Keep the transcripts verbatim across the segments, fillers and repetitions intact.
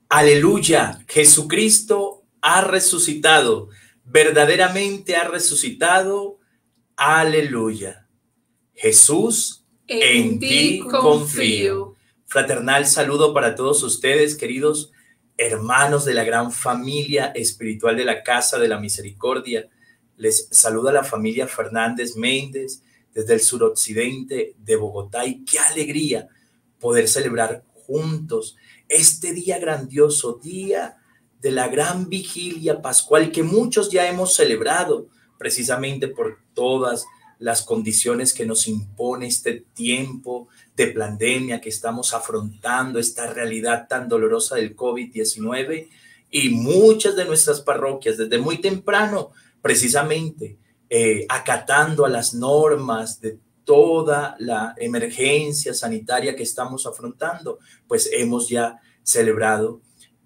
Aleluya, Jesucristo ha resucitado, verdaderamente ha resucitado. Aleluya. Jesús, en, en ti confío. confío. Fraternal saludo para todos ustedes, queridos hermanos de la gran familia espiritual de la Casa de la Misericordia. Les saluda la familia Fernández Méndez desde el suroccidente de Bogotá, y qué alegría poder celebrar juntos este día grandioso, día de la gran vigilia pascual que muchos ya hemos celebrado precisamente por todas las condiciones que nos impone este tiempo de pandemia que estamos afrontando, esta realidad tan dolorosa del COVID diecinueve, y muchas de nuestras parroquias desde muy temprano precisamente eh, acatando a las normas de toda la emergencia sanitaria que estamos afrontando, pues hemos ya celebrado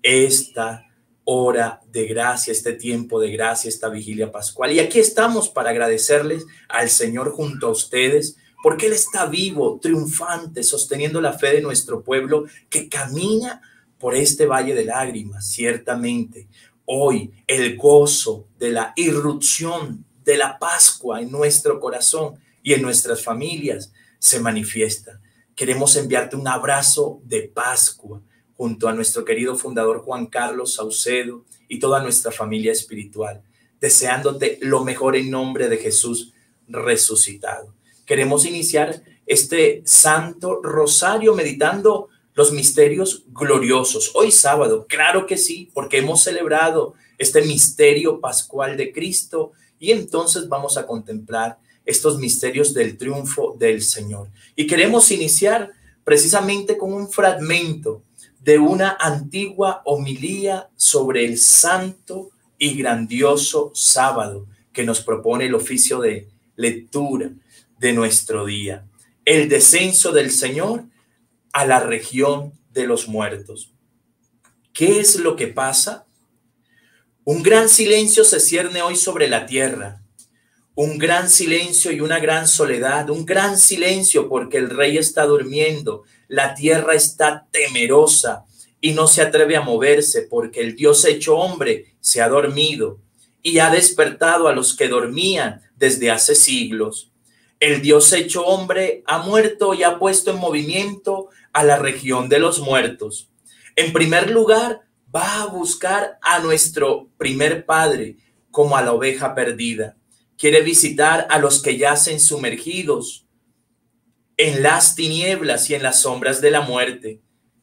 esta hora de gracia, este tiempo de gracia, esta vigilia pascual. Y aquí estamos para agradecerles al Señor junto a ustedes, porque Él está vivo, triunfante, sosteniendo la fe de nuestro pueblo que camina por este valle de lágrimas. Ciertamente, hoy el gozo de la irrupción de la Pascua en nuestro corazón y en nuestras familias se manifiesta. Queremos enviarte un abrazo de Pascua junto a nuestro querido fundador Juan Carlos Saucedo y toda nuestra familia espiritual, deseándote lo mejor en nombre de Jesús resucitado. Queremos iniciar este Santo Rosario meditando los misterios gloriosos. Hoy sábado, claro que sí, porque hemos celebrado este misterio pascual de Cristo, y entonces vamos a contemplar estos misterios del triunfo del Señor. Y queremos iniciar precisamente con un fragmento de una antigua homilía sobre el santo y grandioso sábado que nos propone el oficio de lectura de nuestro día. El descenso del Señor a la región de los muertos. ¿Qué es lo que pasa? Un gran silencio se cierne hoy sobre la tierra. Un gran silencio y una gran soledad, un gran silencio porque el rey está durmiendo, la tierra está temerosa y no se atreve a moverse porque el Dios hecho hombre se ha dormido y ha despertado a los que dormían desde hace siglos. El Dios hecho hombre ha muerto y ha puesto en movimiento a la región de los muertos. En primer lugar, va a buscar a nuestro primer padre como a la oveja perdida. Quiere visitar a los que yacen sumergidos en las tinieblas y en las sombras de la muerte.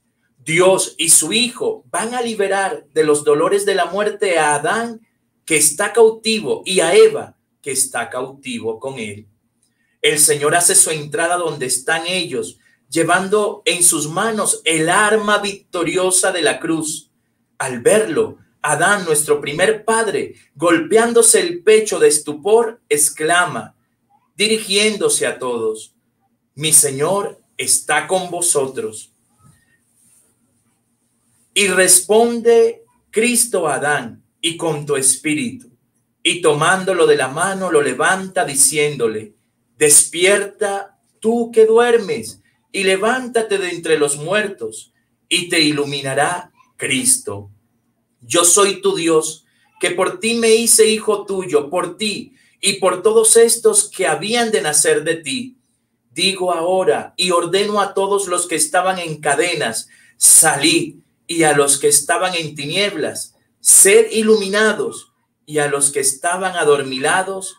Dios y su Hijo van a liberar de los dolores de la muerte a Adán, que está cautivo, y a Eva, que está cautivo con él. El Señor hace su entrada donde están ellos, llevando en sus manos el arma victoriosa de la cruz. Al verlo, Adán, nuestro primer padre, golpeándose el pecho de estupor, exclama, dirigiéndose a todos: mi Señor está con vosotros. Y responde Cristo a Adán: y con tu espíritu. Y tomándolo de la mano, lo levanta diciéndole: despierta tú que duermes, y levántate de entre los muertos, y te iluminará Cristo. Yo soy tu Dios, que por ti me hice hijo tuyo, por ti y por todos estos que habían de nacer de ti. Digo ahora y ordeno a todos los que estaban en cadenas, salid, y a los que estaban en tinieblas, sed iluminados, y a los que estaban adormilados,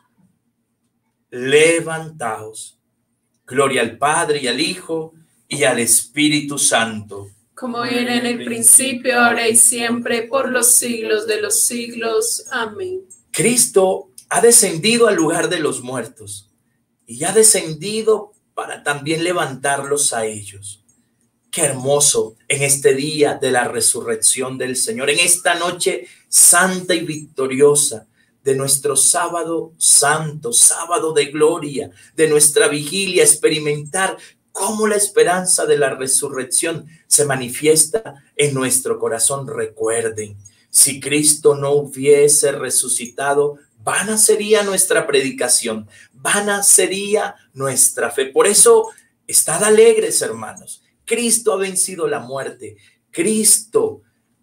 levantaos. Gloria al Padre y al Hijo y al Espíritu Santo, como era en el principio, ahora y siempre, por los siglos de los siglos. Amén. Cristo ha descendido al lugar de los muertos y ha descendido para también levantarlos a ellos. Qué hermoso en este día de la resurrección del Señor, en esta noche santa y victoriosa de nuestro sábado santo, sábado de gloria, de nuestra vigilia, experimentar cómo la esperanza de la resurrección se manifiesta en nuestro corazón. Recuerden, si Cristo no hubiese resucitado, vana sería nuestra predicación, vana sería nuestra fe. Por eso, estad alegres, hermanos. Cristo ha vencido la muerte. Cristo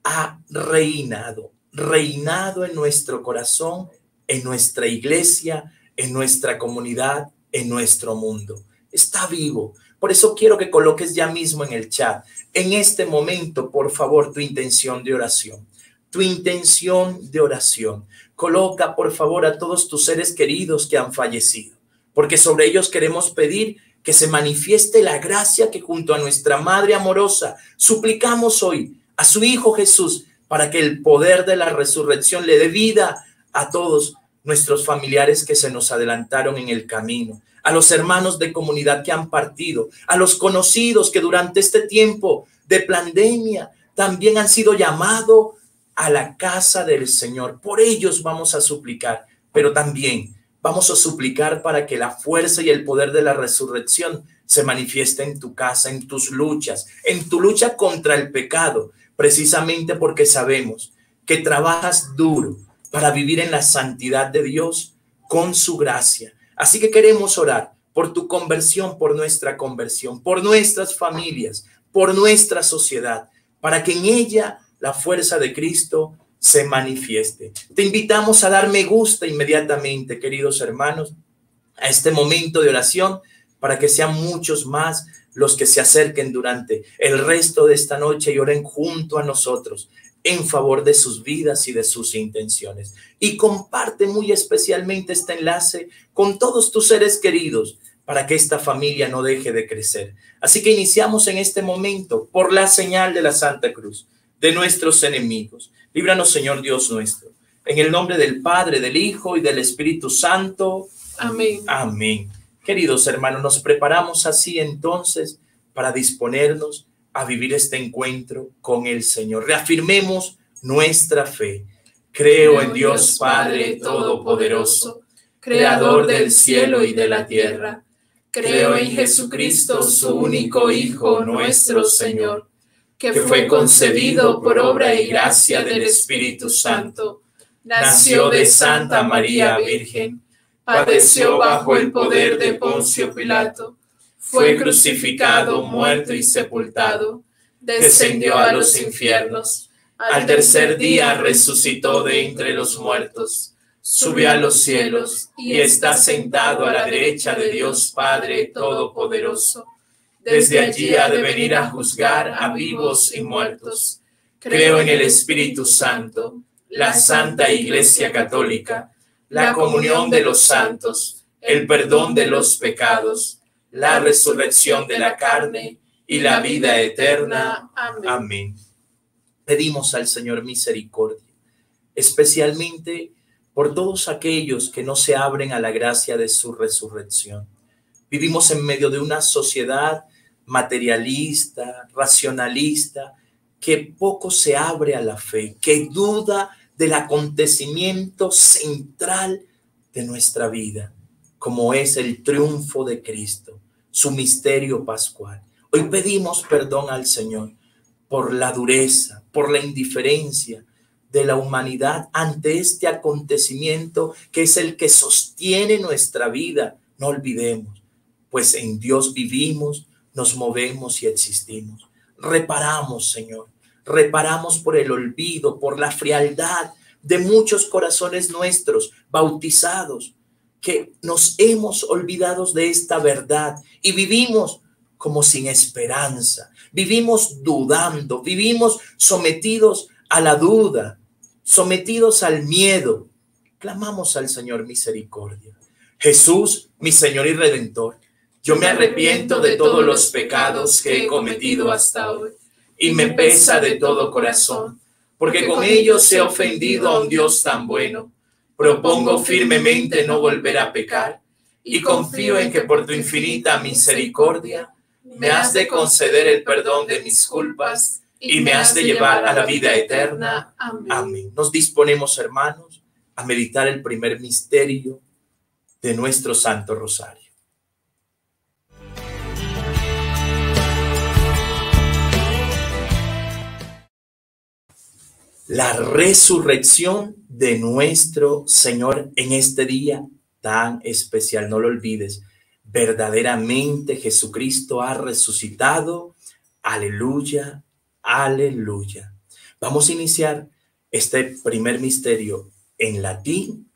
ha reinado, reinado en nuestro corazón, en nuestra iglesia, en nuestra comunidad, en nuestro mundo. Está vivo. Por eso quiero que coloques ya mismo en el chat, en este momento, por favor, tu intención de oración. Tu intención de oración. Coloca, por favor, a todos tus seres queridos que han fallecido, porque sobre ellos queremos pedir que se manifieste la gracia que junto a nuestra Madre amorosa suplicamos hoy a su Hijo Jesús, para que el poder de la resurrección le dé vida a todos nuestros familiares que se nos adelantaron en el camino, a los hermanos de comunidad que han partido, a los conocidos que durante este tiempo de pandemia también han sido llamados a la casa del Señor. Por ellos vamos a suplicar, pero también vamos a suplicar para que la fuerza y el poder de la resurrección se manifieste en tu casa, en tus luchas, en tu lucha contra el pecado, precisamente porque sabemos que trabajas duro para vivir en la santidad de Dios con su gracia. Así que queremos orar por tu conversión, por nuestra conversión, por nuestras familias, por nuestra sociedad, para que en ella la fuerza de Cristo se manifieste. Te invitamos a dar me gusta inmediatamente, queridos hermanos, a este momento de oración, para que sean muchos más los que se acerquen durante el resto de esta noche y oren junto a nosotros en favor de sus vidas y de sus intenciones. Y comparte muy especialmente este enlace con todos tus seres queridos para que esta familia no deje de crecer. Así que iniciamos en este momento por la señal de la Santa Cruz de nuestros enemigos. Líbranos, Señor Dios nuestro, en el nombre del Padre, del Hijo y del Espíritu Santo. Amén. Amén. Queridos hermanos, nos preparamos así entonces para disponernos a vivir este encuentro con el Señor. Reafirmemos nuestra fe. Creo en Dios Padre Todopoderoso, Creador del cielo y de la tierra. Creo en Jesucristo, su único Hijo, nuestro Señor, que fue concebido por obra y gracia del Espíritu Santo. Nació de Santa María Virgen, padeció bajo el poder de Poncio Pilato, fue crucificado, muerto y sepultado, descendió a los infiernos, al tercer día resucitó de entre los muertos, subió a los cielos y está sentado a la derecha de Dios Padre Todopoderoso. Desde allí ha de venir a juzgar a vivos y muertos. Creo en el Espíritu Santo, la Santa Iglesia Católica, la comunión de los santos, el perdón de los pecados, la resurrección de la carne y la vida eterna. Amén. Amén. Pedimos al Señor misericordia, especialmente por todos aquellos que no se abren a la gracia de su resurrección. Vivimos en medio de una sociedad materialista, racionalista, que poco se abre a la fe, que duda del acontecimiento central de nuestra vida, como es el triunfo de Cristo, su misterio pascual. Hoy pedimos perdón al Señor por la dureza, por la indiferencia de la humanidad ante este acontecimiento que es el que sostiene nuestra vida. No olvidemos, pues en Dios vivimos, nos movemos y existimos. Reparamos, Señor, reparamos por el olvido, por la frialdad de muchos corazones nuestros bautizados, que nos hemos olvidado de esta verdad y vivimos como sin esperanza, vivimos dudando, vivimos sometidos a la duda, sometidos al miedo. Clamamos al Señor misericordia. Jesús, mi Señor y Redentor, yo me arrepiento de todos los pecados que he cometido hasta hoy y me pesa de todo corazón, porque con ellos he ofendido a un Dios tan bueno. Propongo firmemente no volver a pecar y confío en que por tu infinita misericordia me has de conceder el perdón de mis culpas y me has de llevar a la vida eterna. Amén. Amén. Nos disponemos, hermanos, a meditar el primer misterio de nuestro Santo Rosario. La resurrección de nuestro Señor en este día tan especial. No lo olvides, verdaderamente Jesucristo ha resucitado. Aleluya, aleluya. Vamos a iniciar este primer misterio en latín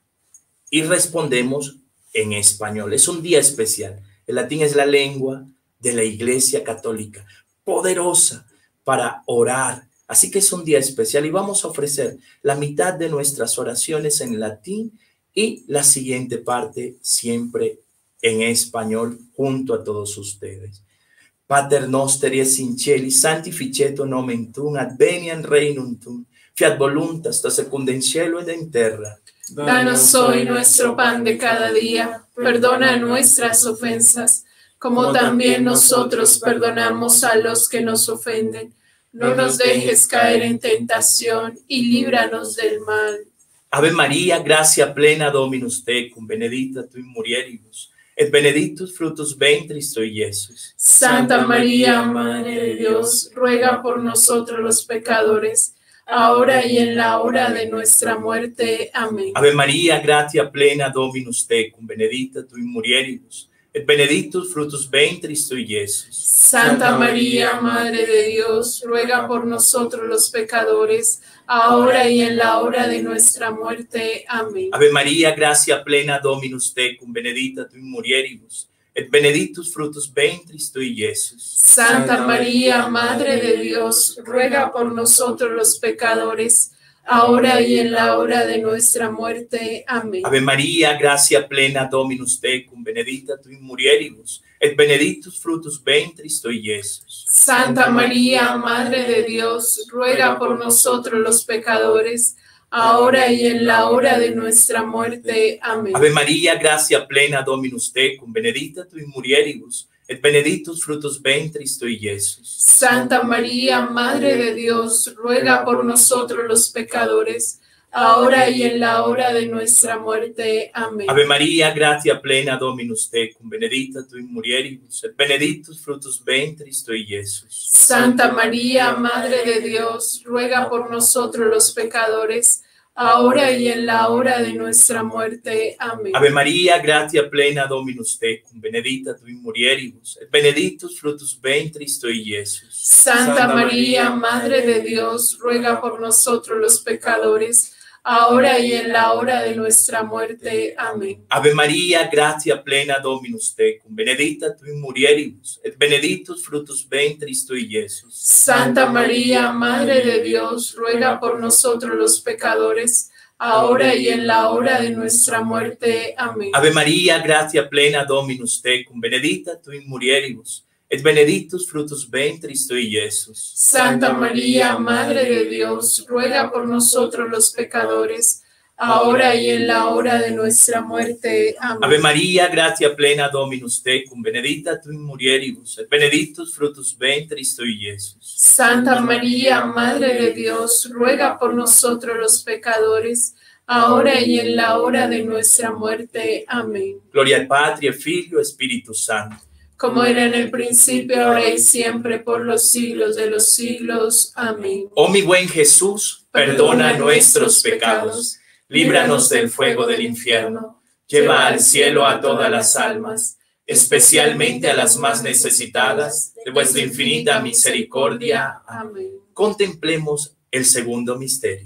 y respondemos en español. Es un día especial. El latín es la lengua de la Iglesia Católica, poderosa para orar. Así que es un día especial y vamos a ofrecer la mitad de nuestras oraciones en latín y la siguiente parte siempre en español junto a todos ustedes. Pater noster es in cieli, sanctificetur nomen tuum, adveniat regnum tuum, fiat voluntas tua secunda in cielo ed in terra. Danos hoy nuestro pan de cada día, perdona nuestras ofensas, como también nosotros perdonamos a los que nos ofenden. No nos dejes caer en tentación y líbranos del mal. Ave María, gracia plena, Dominus tecum, benedicta tu in mulieribus, et benedictus fructus ventris tui, Iesus. Santa María, Madre de Dios, ruega por nosotros los pecadores, ahora y en la hora de nuestra muerte. Amén. Ave María, gratia plena, Dominus tecum, benedicta tu in mulieribus, et benedictus fructus ventris tui, Iesus. Santa María, Madre de Dios, ruega por nosotros los pecadores, ahora y en la hora de nuestra muerte. Amén. Ave María, gracia plena, Dominus tecum, benedicta tu in mulieribus, et benedictus fructus ventris tui, Iesus. Santa María, Madre de Dios, ruega por nosotros los pecadores, ahora y en la hora de nuestra muerte. Amén. Ave María, gracia plena, Dominus tecum, benedicta tu in mulieribus, et benedictus fructus ventris tui, Iesus. Santa María, Madre de Dios, ruega por nosotros los pecadores, ahora y en la hora de nuestra muerte. Amén. Ave María, gracia plena, Dominus tecum, benedicta tu in mulieribus, et benedictus fructus ventris tui, Iesus. Santa María, Madre de Dios, ruega por nosotros los pecadores, ahora y en la hora de nuestra muerte. Amén. Ave María, gratia plena, Dominus tecum, benedicta tu in mulieribus, et benedictus fructus ventris tui, Iesus. Santa María, Madre de Dios, ruega por nosotros los pecadores, ahora y en la hora de nuestra muerte. Amén. Ave María, gratia plena, Dominus tecum, benedicta tu in mulieribus, et benedictus fructus ventris tui, Iesus. Santa María, Madre de Dios, ruega por nosotros los pecadores, ahora y en la hora de nuestra muerte. Amén. Ave María, gratia plena, Dominus tecum, benedicta tu in mulieribus, et benedictus fructus ventris tui, Iesus. Santa María, Madre de Dios, ruega por nosotros los pecadores, ahora y en la hora de nuestra muerte. Amén. Ave María, gratia plena, Dominus tecum, benedicta tu in mulieribus, et benedictus fructus ventris tui, Iesus. Santa María, Madre de Dios, ruega por nosotros los pecadores, ahora y en la hora de nuestra muerte. Amén. Ave María, gratia plena, Dominus tecum, benedicta tu in mulieribus, et benedictus fructus ventris tui, Iesus. Santa María, Madre de Dios, ruega por nosotros los pecadores, ahora y en la hora de nuestra muerte. Amén. Gloria al Padre, al Figlio e Spiritus Sancto, como era en el principio, ahora y siempre, por los siglos de los siglos. Amén. Oh mi buen Jesús, perdona nuestros pecados, líbranos del fuego del infierno, lleva al cielo a todas las almas, especialmente a las más necesitadas de vuestra infinita misericordia. Amén. Contemplemos el segundo misterio.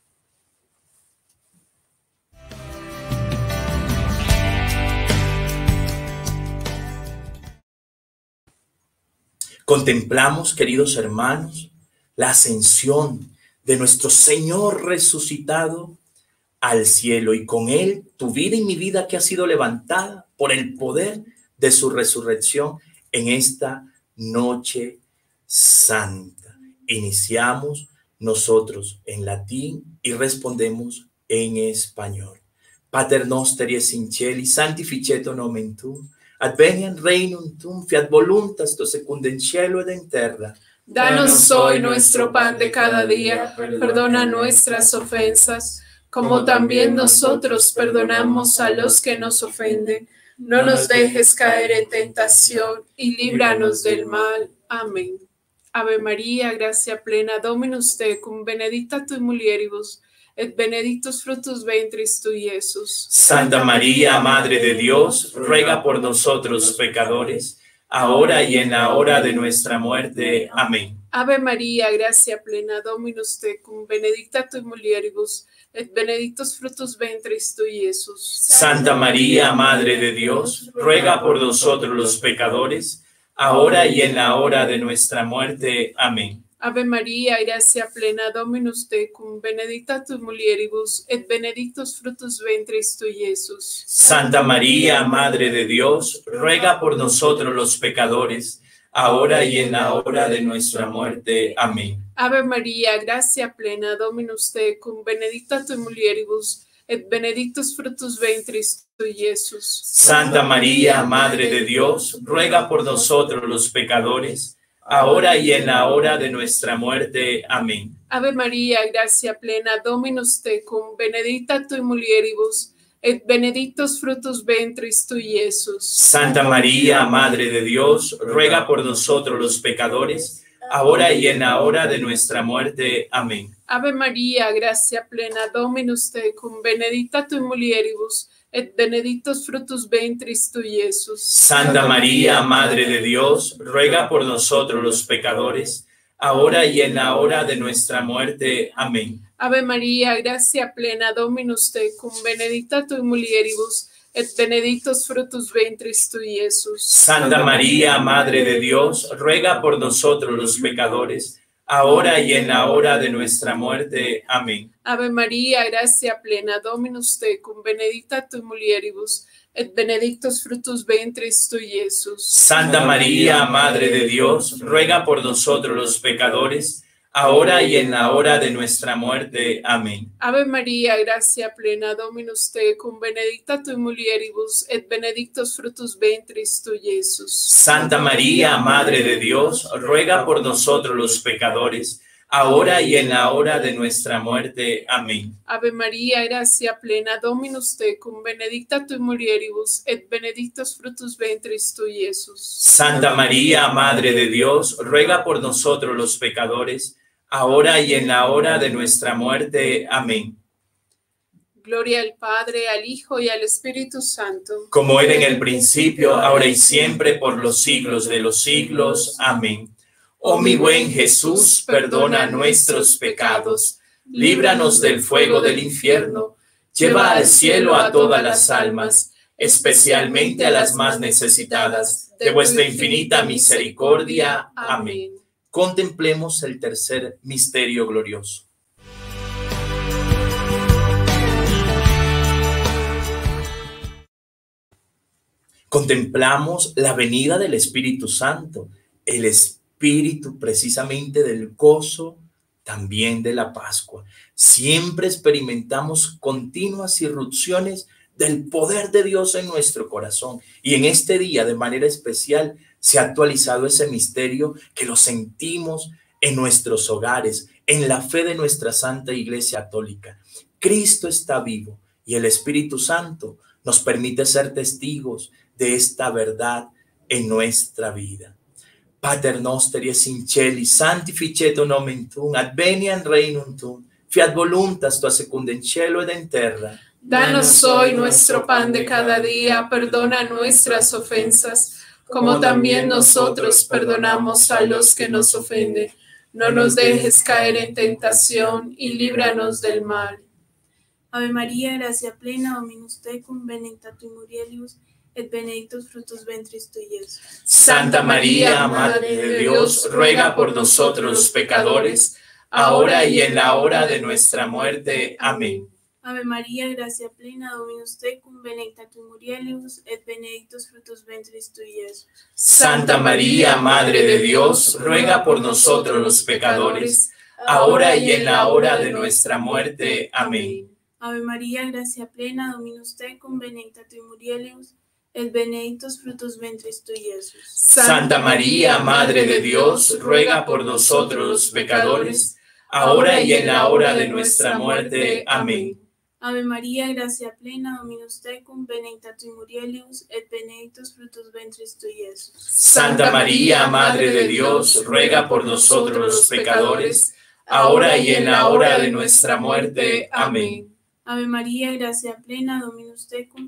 Contemplamos, queridos hermanos, la ascensión de nuestro Señor resucitado al cielo, y con él tu vida y mi vida que ha sido levantada por el poder de su resurrección en esta noche santa. Iniciamos nosotros en latín y respondemos en español. Pater noster es in cieli, sanctificetur nomen tuum, adveniat regnum tuum, fiat voluntas tua secunda in cielo ed in terra. Danos hoy nuestro pan de cada día, perdona nuestras ofensas, como también nosotros perdonamos a los que nos ofenden. No nos dejes caer en tentación y líbranos del mal. Amén. Ave María, gracia plena, Dominus tecum, benedicta tu in mulieribus, et benedictus fructus ventris tui, Iesus. Santa María, Madre de Dios, ruega por nosotros pecadores, ahora y en la hora de nuestra muerte. Amén. Ave María, gracia plena, Dominus tecum, benedicta tui mulieribus, et benedictus fructus ventris tui, Iesus. Santa María, Madre de Dios, ruega por nosotros los pecadores, ahora y en la hora de nuestra muerte. Amén. Ave María, gracia plena, Dominus tecum, benedicta tui mulieribus, et benedictus fructus ventris tui, Iesus. Santa María, Madre de Dios, ruega por nosotros los pecadores, ahora y en la hora de nuestra muerte. Amén. Ave María, gracia plena, Dominus tecum, benedicta tui mulieribus, et benedictus fructus ventris tui, Iesus. Santa María, Madre de Dios, ruega por nosotros los pecadores, ahora y en la hora de nuestra muerte. Amén. Ave María, gracia plena, Dominus tecum, benedicta tui mulieribus, et benedictus fructus ventris tui, Iesus. Santa María, Madre de Dios, ruega por nosotros los pecadores, ahora y en la hora de nuestra muerte. Amén. Ave María, gracia plena, Dominus tecum, benedicta tui mulieribus, et benedictus fructus ventris tui, Iesus. Santa María, Madre de Dios, ruega por nosotros los pecadores, ahora y en la hora de nuestra muerte. Amén. Ave María, gracia plena, Dominus tecum, benedicta tui mulieribus, et benedictus fructus ventris tui, Iesus. Santa María, Madre de Dios, ruega por nosotros los pecadores, ahora y en la hora de nuestra muerte. Amén. Ave María, gracia plena, Dominus tecum, benedicta tui mulieribus, et benedictus fructus ventris tui, Iesus. Santa María, Madre de Dios, ruega por nosotros los pecadores, ahora y en la hora de nuestra muerte. Amén. Ave María, gracia plena, Dominus tecum, benedicta tui mulieribus, et benedictus fructus ventris tui, Iesus. Santa María, Madre de Dios, ruega por nosotros los pecadores, ahora y en la hora de nuestra muerte. Amén. Ave María, gracia plena, Dominus tecum, benedicta tui mulieribus, et benedictus fructus ventris tui, Iesus. Santa María, Madre de Dios, ruega por nosotros los pecadores, ahora y en la hora de nuestra muerte. Amén. Gloria al Padre, al Hijo y al Espíritu Santo. Como era en el principio, ahora y siempre, por los siglos de los siglos. Amén. Oh mi buen Jesús, perdona nuestros pecados, líbranos del fuego del infierno, lleva al cielo a todas las almas, especialmente a las más necesitadas de vuestra infinita misericordia. Amén. Contemplemos el tercer misterio glorioso. Contemplamos la venida del Espíritu Santo, el Espíritu precisamente del gozo, también de la Pascua. Siempre experimentamos continuas irrupciones del poder de Dios en nuestro corazón. Y en este día, de manera especial, se ha actualizado ese misterio que lo sentimos en nuestros hogares, en la fe de nuestra Santa Iglesia Católica. Cristo está vivo y el Espíritu Santo nos permite ser testigos de esta verdad en nuestra vida. Pater noster es in celi, sanctificetur nomen tuum, adveniat regnum tuum, fiat voluntas tua secunda in cielo ed in terra. Danos hoy nuestro pan de cada día, perdona nuestras ofensas, como también nosotros perdonamos a los que nos ofenden. No nos dejes caer en tentación y líbranos del mal. Ave María, gracia plena, Dominus tecum, benedicta tui mulieribus, et benedictus fructus ventris tui, Iesus. Santa María, Madre de Dios, ruega por nosotros los pecadores, ahora y en la hora de nuestra muerte. Amén. Ave María, gracia plena, Dominus tecum, benedicta tui mulieribus, et benedictus fructus ventris tui, Iesus. Santa María, Madre de Dios, ruega por nosotros los pecadores, ahora y en la hora de nuestra muerte. Amén. Ave María, gracia plena, Dominus tecum, benedicta tui mulieribus, et benedictus fructus ventris tui, Iesus. Santa María, Madre de Dios, ruega por nosotros los pecadores, ahora y en la hora de nuestra muerte. Amén. Ave María, gracia plena, Dominus tecum, benedicta tui mulieribus, et benedictus fructus ventris tui, Iesus. Santa María, Madre de Dios, ruega por nosotros los pecadores, ahora y en la hora de nuestra muerte. Amén. Ave María, gracia plena, Dominus tecum,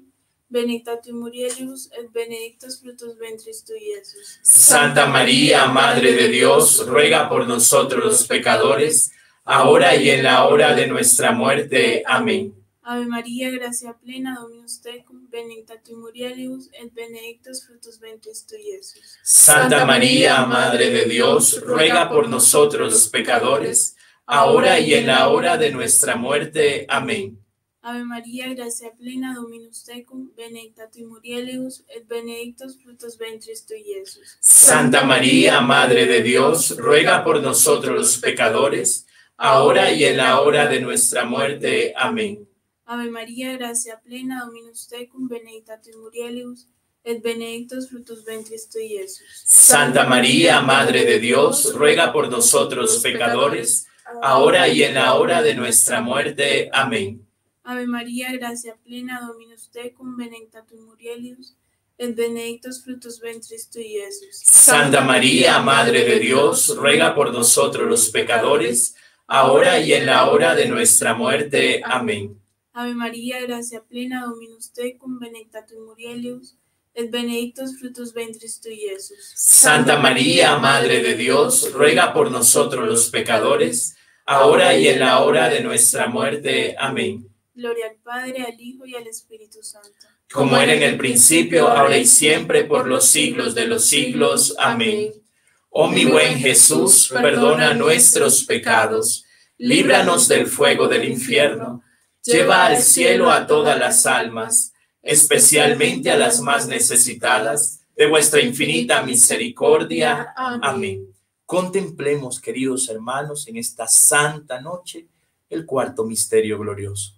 benedicta tui mulieribus, et benedictus fructus ventris tui, Iesus. Santa María, Madre de Dios, ruega por nosotros los pecadores, ahora y en la hora de nuestra muerte. Amén. Ave María, gracia plena, Dominus tecum, benedicta tui mulieribus, et benedictus fructus ventris tui, Iesus. Santa María, Madre de Dios, ruega por nosotros los pecadores, ahora y en la hora de nuestra muerte. Amén. Ave María, gracia plena, Dominus tecum, benedicta tui mulieribus, et benedictus fructus ventris tui, Iesus. Santa María, Madre de Dios, ruega por nosotros los pecadores, ahora y en la hora de nuestra muerte. Amén. Ave María, gracia plena, Dominus tecum, benedicta tui mulieribus, et benedictus fructus ventris tui, Iesus. Santa María, Madre de Dios, ruega por nosotros los pecadores, ahora y en la hora de nuestra muerte. Amén. Ave María, gracia plena, Dominus tecum, benedicta tui mulieribus, et benedictus fructus ventris tui, Iesus. Santa María, Madre de Dios, ruega por nosotros los pecadores, ahora y en la hora de nuestra muerte. Amén. Ave María, gracia plena, Dominus tecum, benedicta tui mulieribus, et benedictus fructus ventris tui, Iesus. Santa María, Madre de Dios, ruega por nosotros los pecadores, ahora y en la hora de nuestra muerte. Amén. Gloria al Padre, al Hijo y al Espíritu Santo. Como era en el principio, ahora y siempre, por los siglos de los siglos. Amén. Oh mi buen Jesús, perdona nuestros pecados, líbranos del fuego del infierno, lleva al cielo a todas las almas, especialmente a las más necesitadas de vuestra infinita misericordia. Amén. Contemplemos, queridos hermanos, en esta santa noche, el cuarto misterio glorioso.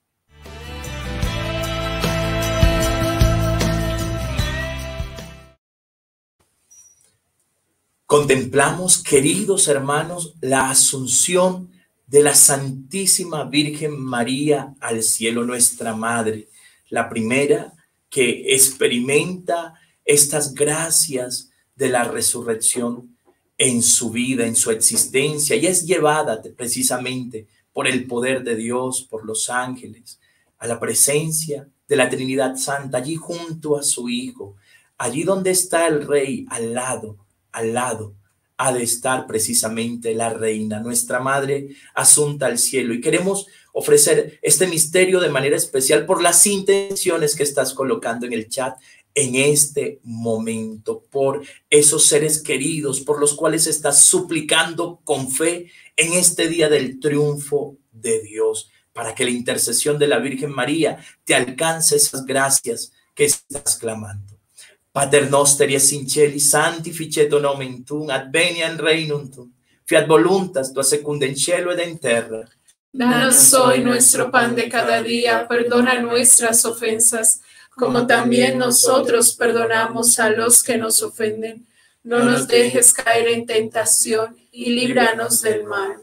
Contemplamos, queridos hermanos, la asunción de la Santísima Virgen María al cielo, nuestra Madre, la primera que experimenta estas gracias de la resurrección en su vida, en su existencia, y es llevada precisamente por el poder de Dios, por los ángeles, a la presencia de la Trinidad Santa, allí junto a su Hijo, allí donde está el Rey, al lado, al lado, ha de estar precisamente la Reina, nuestra Madre asunta al cielo. Y queremos ofrecer este misterio de manera especial por las intenciones que estás colocando en el chat en este momento, por esos seres queridos por los cuales estás suplicando con fe en este día del triunfo de Dios, para que la intercesión de la Virgen María te alcance esas gracias que estás clamando. Pater noster es in celi, sanctificetur nomen tuum, adveniat regnum tuum, fiat voluntas tua secunda in cielo ed in terra. Danos hoy nuestro pan de cada día, perdona nuestras ofensas, como también nosotros perdonamos a los que nos ofenden. No nos dejes caer en tentación y líbranos del mal.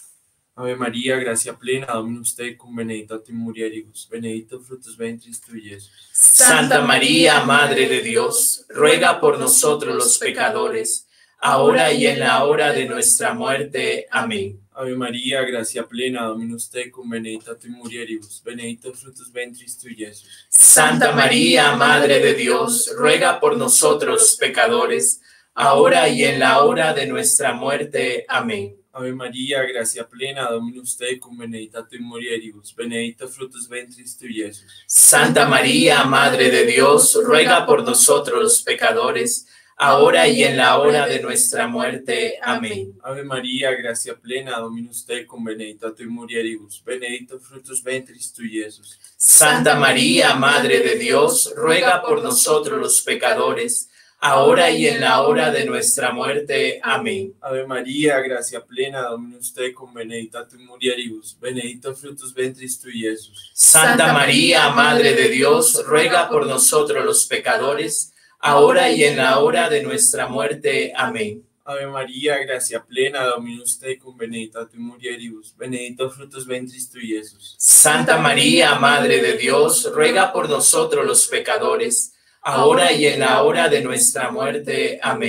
Ave María, gracia plena, Dominus tecum, benedicta tui mulieribus, benedictus fructus ventris tui, Iesus. Santa María, Madre de Dios, ruega por nosotros los pecadores, ahora y en la hora de nuestra muerte. Amén. Ave María, gracia plena, Dominus tecum, benedicta tui mulieribus, benedictus fructus ventris tui, Iesus. Santa María, Madre de Dios, ruega por nosotros los pecadores, ahora y en la hora de nuestra muerte. Amén. Ave María, gracia plena, Dominus tecum, benedicta tui mulieribus, benedictus fructus ventris tui, Iesus. Santa María, Madre de Dios, ruega por nosotros los pecadores, ahora y en la hora de nuestra muerte. Amén. Ave María, gracia plena, Dominus tecum, benedicta tui mulieribus, benedictus fructus ventris tui, Iesus. Santa María, Madre de Dios, ruega por nosotros los pecadores, ahora y en la hora de nuestra muerte. Amén. Ave María, gracia plena, Dominus tecum, benedicta tui mulieribus, benedictus fructus ventris tui, Iesus. Santa María, Madre de Dios, ruega por nosotros los pecadores, ahora y en la hora de nuestra muerte. Amén. Ave María, gracia plena, Dominus tecum, benedicta tui mulieribus, benedictus fructus ventris tui, Iesus. Santa María, Madre de Dios, ruega por nosotros los pecadores, ahora y en la hora de nuestra muerte. Amén.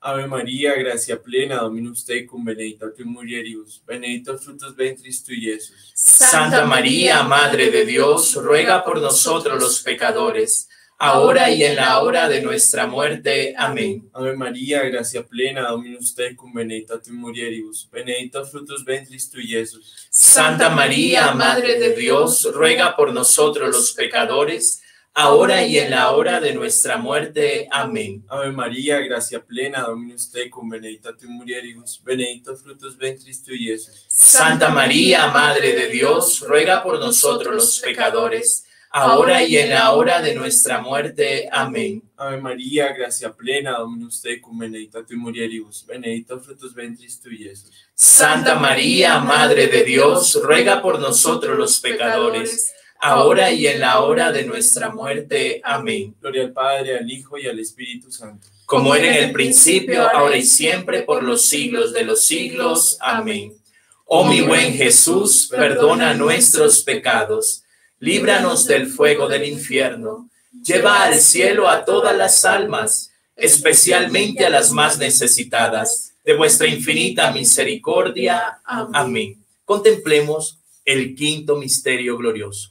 Ave María, gracia plena, Dominus tecum, benedicta tu in mulieribus, benedictus fructus ventris tui, Iesus. Santa María, Madre de Dios, ruega por nosotros los pecadores, ahora y en la hora de nuestra muerte. Amén. Ave María, gracia plena, Dominus tecum, benedicta tu in mulieribus, benedictus fructus ventris tui, Iesus. Santa María, Madre de Dios, ruega por nosotros los pecadores, ahora y en la hora de nuestra muerte. Amén. Ave María, gracia plena, Dominus tecum, benedicta tu in mulieribus, benedictus fructus ventris tui, Iesus. Santa María, Madre de Dios, ruega por nosotros los pecadores, ahora y en la hora de nuestra muerte. Amén. Ave María, gracia plena, Dominus tecum, benedicta tu in mulieribus, benedictus fructus ventris tui, Iesus. Santa María, Madre de Dios, ruega por nosotros los pecadores, ahora y en la hora de nuestra muerte. Amén. Gloria al Padre, al Hijo y al Espíritu Santo. Como era en el principio, ahora y siempre, por los siglos de los siglos. Amén. Oh mi buen Jesús, perdona nuestros pecados, líbranos del fuego del infierno, lleva al cielo a todas las almas, especialmente a las más necesitadas de vuestra infinita misericordia. Amén. Contemplemos el quinto misterio glorioso.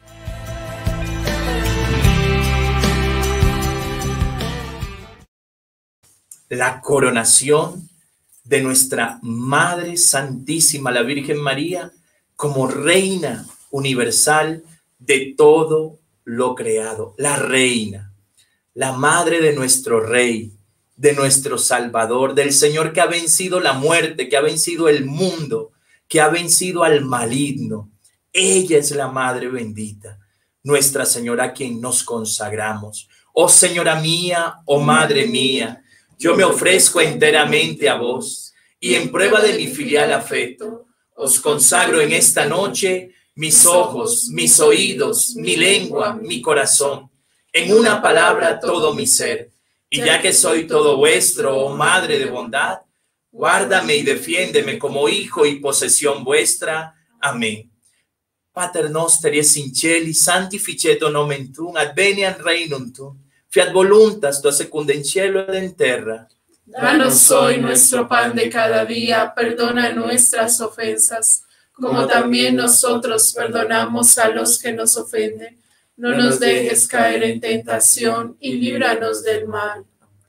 La coronación de nuestra Madre Santísima, la Virgen María, como Reina universal de todo lo creado. La Reina, la Madre de nuestro Rey, de nuestro Salvador, del Señor que ha vencido la muerte, que ha vencido el mundo, que ha vencido al maligno. Ella es la Madre bendita, Nuestra Señora a quien nos consagramos. Oh Señora mía, oh Madre mía, yo me ofrezco enteramente a vos y en prueba de mi filial afecto, os consagro en esta noche mis ojos, mis oídos, mi lengua, mi corazón, en una palabra todo mi ser. Y ya que soy todo vuestro, oh Madre de bondad, guárdame y defiéndeme como hijo y posesión vuestra. Amén. Pater noster es in cieli, sanctificetur nomen tuum, adveniat regnum tuum. Fiat voluntas tua secunda in cielo ed en terra. Danos hoy nuestro pan de cada día, perdona nuestras ofensas, como también nosotros perdonamos a los que nos ofenden. No nos dejes caer en tentación y líbranos del mal.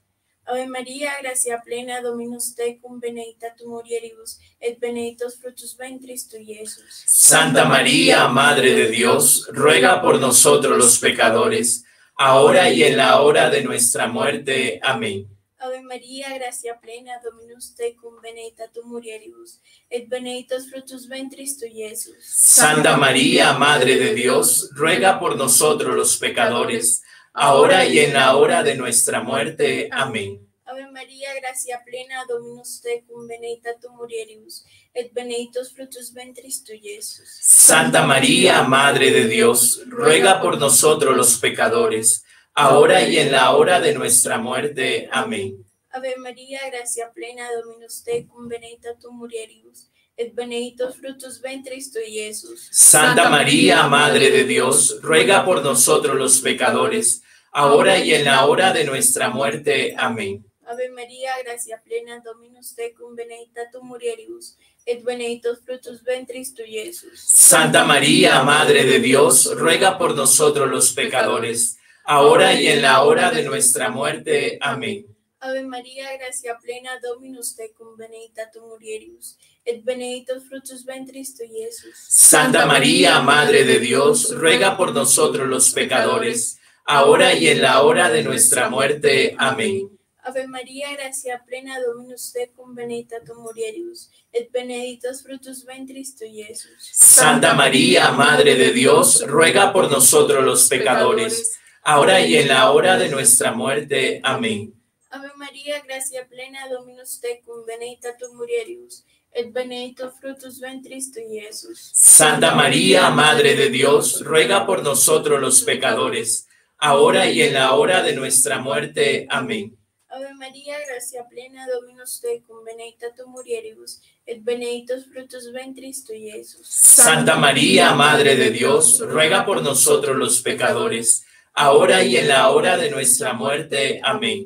Ave María, gracia plena, Dominus tecum, benedicta tu mulieribus, et benedictus fructus ventris tui, Iesus. Santa María, Madre de Dios, ruega por nosotros los pecadores, ahora y en la hora de nuestra muerte. Amén. Ave María, gracia plena, Dominus tecum, benedicta tu mulieribus, et benedictus fructus ventris tui, Iesus. Santa María, Madre de Dios, ruega por nosotros los pecadores, ahora y en la hora de nuestra muerte. Amén. Ave María, gracia plena, Dominus tecum, benedicta tu mulieribus, et benedictus fructus ventris tui, Iesus. Santa María, Madre de Dios, ruega por nosotros los pecadores, ahora y en la hora de nuestra muerte. Amén. Ave María, gracia plena, Dominus tecum, benedicta tu mulieribus, et benedictus fructus ventris tui, Iesus. Santa María, Madre de Dios, ruega por nosotros los pecadores, ahora y en la hora de nuestra muerte. Amén. Ave María, gracia plena, Dominus tecum, benedicta tu mulieribus, et benedictus fructus ventris tui, Iesus. Santa María, Madre de Dios, ruega por nosotros los pecadores, ahora y en la hora de nuestra muerte. Amén. Ave María, gracia plena, Dominus tecum, benedicta tu mulieribus, et benedictus fructus ventris tui, Iesus. Santa María, Madre de Dios, ruega por nosotros los pecadores, ahora y en la hora de nuestra muerte. Amén. Ave María, gracia plena, Dominus tecum, benedicta tu mulieribus, et benedictus fructus ventris tui, Iesus. Santa María, Madre de Dios, ruega por nosotros los pecadores, ahora y en la hora de nuestra muerte. Amén. Ave María, gracia plena, Dominus tecum, benedicta tu mulieribus, et benedictus fructus ventris tui, Iesus. Santa María, Madre de Dios, ruega por nosotros los pecadores, ahora y en la hora de nuestra muerte. Amén. Ave María, gracia plena, Dominus tecum, benedicta tu mulieribus, et benedictus fructus ventris tui, Iesus. Santa María, Madre de Dios, ruega por nosotros los pecadores, ahora y en la hora de nuestra muerte. Amén. Ave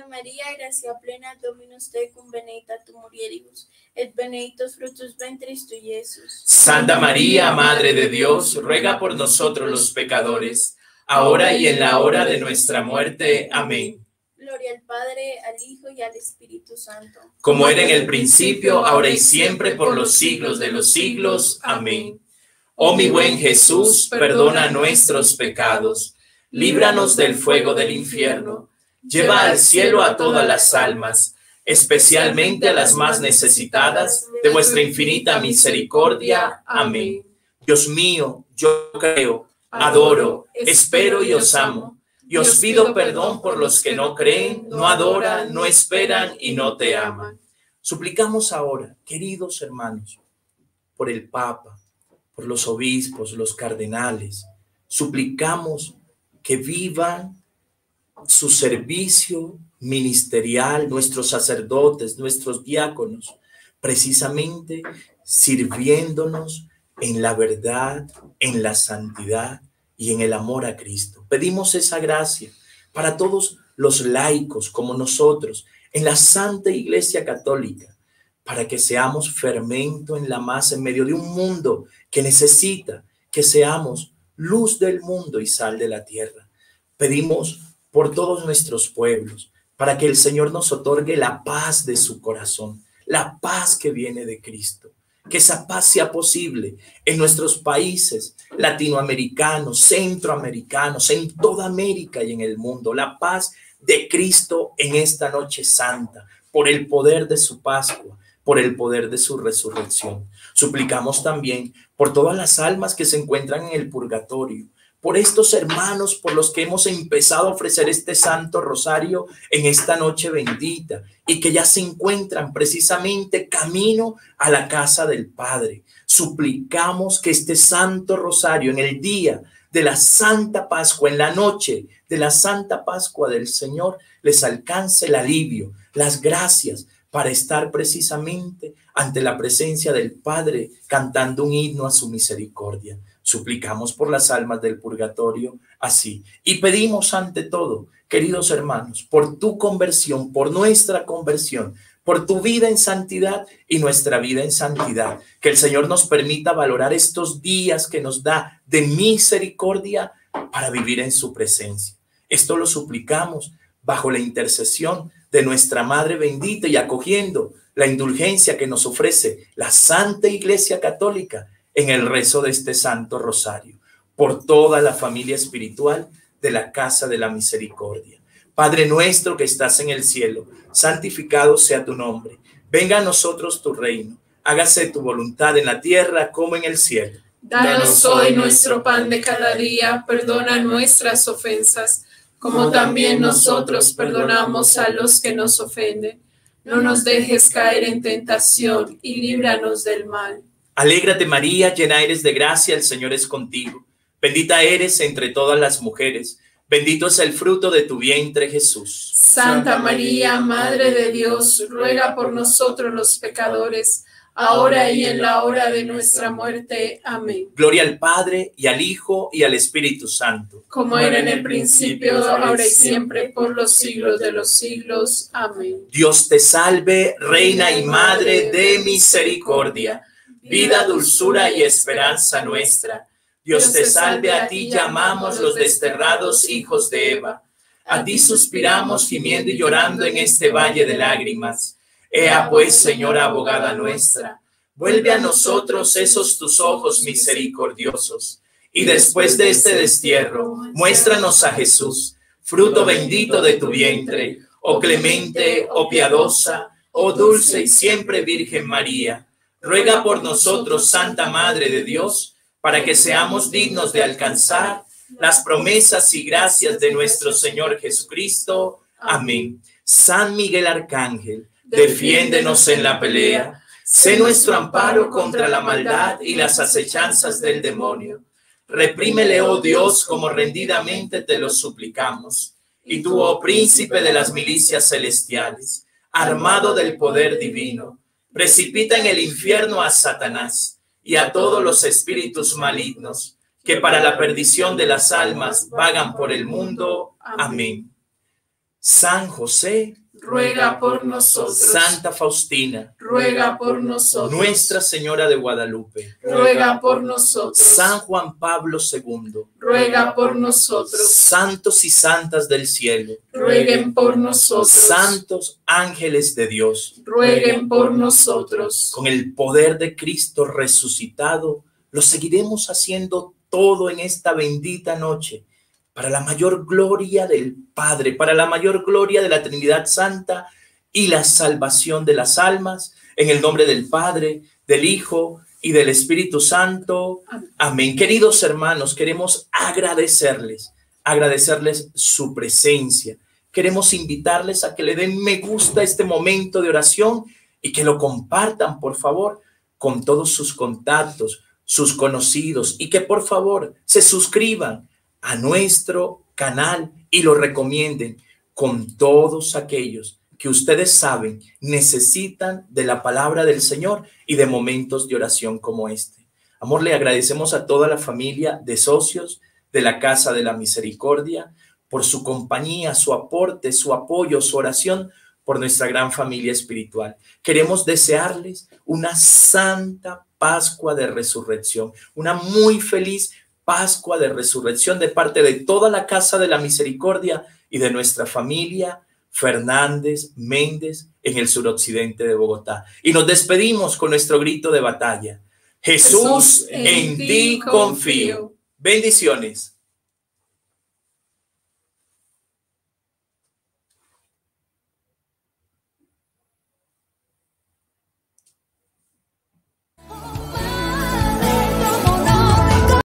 María, gracia plena, Dominus tecum, benedicta tu mulieribus, et benedictus fructus ventris tui, Jesús. Santa María, Madre de Dios, ruega por nosotros los pecadores, ahora y en la hora de nuestra muerte. Amén. Gloria al Padre, al Hijo y al Espíritu Santo. Como era en el principio, ahora y siempre, por los siglos de los siglos. Amén. Oh mi buen Jesús, perdona nuestros pecados, líbranos del fuego del infierno, lleva al cielo a todas las almas, especialmente a las más necesitadas de vuestra infinita misericordia. Amén. Dios mío, yo creo, adoro, espero y os amo, y os pido perdón por los que no creen, no adoran, no esperan y no te aman. Suplicamos ahora, queridos hermanos, por el Papa, por los obispos, los cardenales, suplicamos que vivan su servicio ministerial, nuestros sacerdotes, nuestros diáconos, precisamente sirviéndonos en la verdad, en la santidad y en el amor a Cristo. Pedimos esa gracia para todos los laicos como nosotros en la Santa Iglesia Católica, para que seamos fermento en la masa en medio de un mundo que necesita que seamos luz del mundo y sal de la tierra. Pedimos por todos nuestros pueblos, para que el Señor nos otorgue la paz de su corazón, la paz que viene de Cristo, que esa paz sea posible en nuestros países latinoamericanos, centroamericanos, en toda América y en el mundo, la paz de Cristo en esta noche santa, por el poder de su Pascua, por el poder de su resurrección. Suplicamos también por todas las almas que se encuentran en el purgatorio, por estos hermanos por los que hemos empezado a ofrecer este Santo Rosario en esta noche bendita y que ya se encuentran precisamente camino a la casa del Padre. Suplicamos que este Santo Rosario en el día de la Santa Pascua, en la noche de la Santa Pascua del Señor, les alcance el alivio, las gracias, para estar precisamente ante la presencia del Padre cantando un himno a su misericordia. Suplicamos por las almas del purgatorio así. Y pedimos ante todo, queridos hermanos, por tu conversión, por nuestra conversión, por tu vida en santidad y nuestra vida en santidad, que el Señor nos permita valorar estos días que nos da de misericordia para vivir en su presencia. Esto lo suplicamos bajo la intercesión de nuestra Madre bendita y acogiendo la indulgencia que nos ofrece la Santa Iglesia Católica en el rezo de este Santo Rosario, por toda la familia espiritual de la Casa de la Misericordia. Padre nuestro que estás en el cielo, santificado sea tu nombre. Venga a nosotros tu reino. Hágase tu voluntad en la tierra como en el cielo. Danos hoy nuestro pan de cada día. Perdona nuestras ofensas, como también nosotros perdonamos a los que nos ofenden. No nos dejes caer en tentación y líbranos del mal. Alégrate María, llena eres de gracia, el Señor es contigo. Bendita eres entre todas las mujeres, bendito es el fruto de tu vientre Jesús. Santa María, Madre de Dios, ruega por nosotros los pecadores, ahora y en la hora de nuestra muerte. Amén. Gloria al Padre, y al Hijo, y al Espíritu Santo. Como era en el principio, ahora y siempre, por los siglos de los siglos. Amén. Dios te salve, Reina y Madre de misericordia, vida, dulzura y esperanza nuestra. Dios te salve, a ti llamamos los desterrados hijos de Eva. A ti suspiramos gimiendo y llorando en este valle de lágrimas. Ea pues, Señora abogada nuestra, vuelve a nosotros esos tus ojos misericordiosos, y después de este destierro, muéstranos a Jesús, fruto bendito de tu vientre, oh clemente, oh piadosa, oh dulce y siempre Virgen María. Ruega por nosotros, Santa Madre de Dios, para que seamos dignos de alcanzar las promesas y gracias de nuestro Señor Jesucristo. Amén. San Miguel Arcángel, defiéndenos en la pelea, sé nuestro amparo contra la maldad y las acechanzas del demonio. Reprímele, oh Dios, como rendidamente te lo suplicamos. Y tú, oh príncipe de las milicias celestiales, armado del poder divino, precipita en el infierno a Satanás y a todos los espíritus malignos que para la perdición de las almas vagan por el mundo. Amén. San José, ruega por nosotros. Santa Faustina, ruega por nosotros. Nuestra Señora de Guadalupe, ruega por nosotros. San Juan Pablo segundo, ruega por nosotros. santos y santas del cielo, rueguen por nosotros. santos ángeles de Dios, rueguen por nosotros. con el poder de Cristo resucitado, lo seguiremos haciendo todo en esta bendita noche, para la mayor gloria del Padre, para la mayor gloria de la Trinidad Santa y la salvación de las almas, en el nombre del Padre, del Hijo y del Espíritu Santo. Amén. Queridos hermanos, queremos agradecerles, agradecerles su presencia. Queremos invitarles a que le den me gusta a este momento de oración y que lo compartan, por favor, con todos sus contactos, sus conocidos, y que por favor se suscriban a nuestro canal y lo recomienden con todos aquellos que ustedes saben necesitan de la palabra del Señor y de momentos de oración como este. Amor, le agradecemos a toda la familia de socios de la Casa de la Misericordia por su compañía, su aporte, su apoyo, su oración por nuestra gran familia espiritual. Queremos desearles una santa Pascua de Resurrección, una muy feliz Pascua de Resurrección de parte de toda la Casa de la Misericordia y de nuestra familia Fernández Méndez en el suroccidente de Bogotá. Y nos despedimos con nuestro grito de batalla. Jesús, Jesús en, en ti confío. Bendiciones.